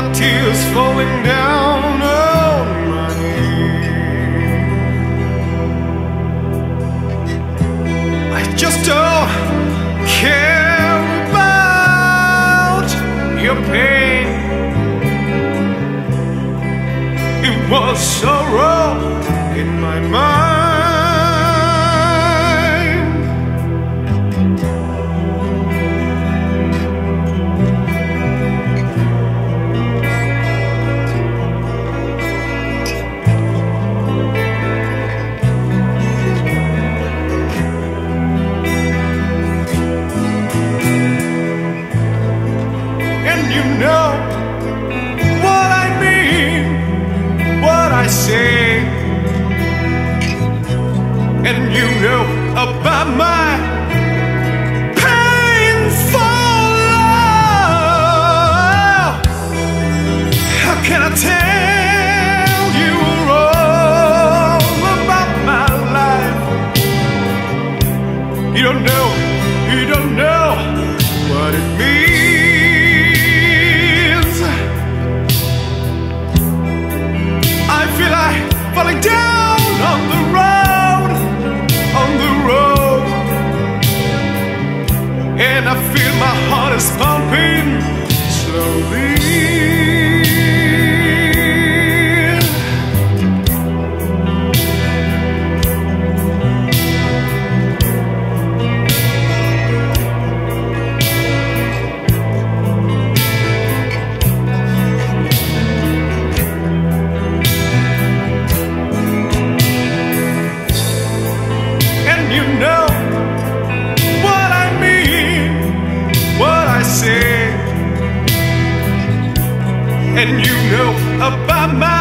tears falling down on my knee. I just don't care about your pain. It was sorrow in my mind. You know what I mean, what I say, and you know about my painful love. How can I tell you all about my life? You don't know what it means. Falling down on the road, and I feel my heart is pumping slowly. You know what I mean, what I say, and you know about my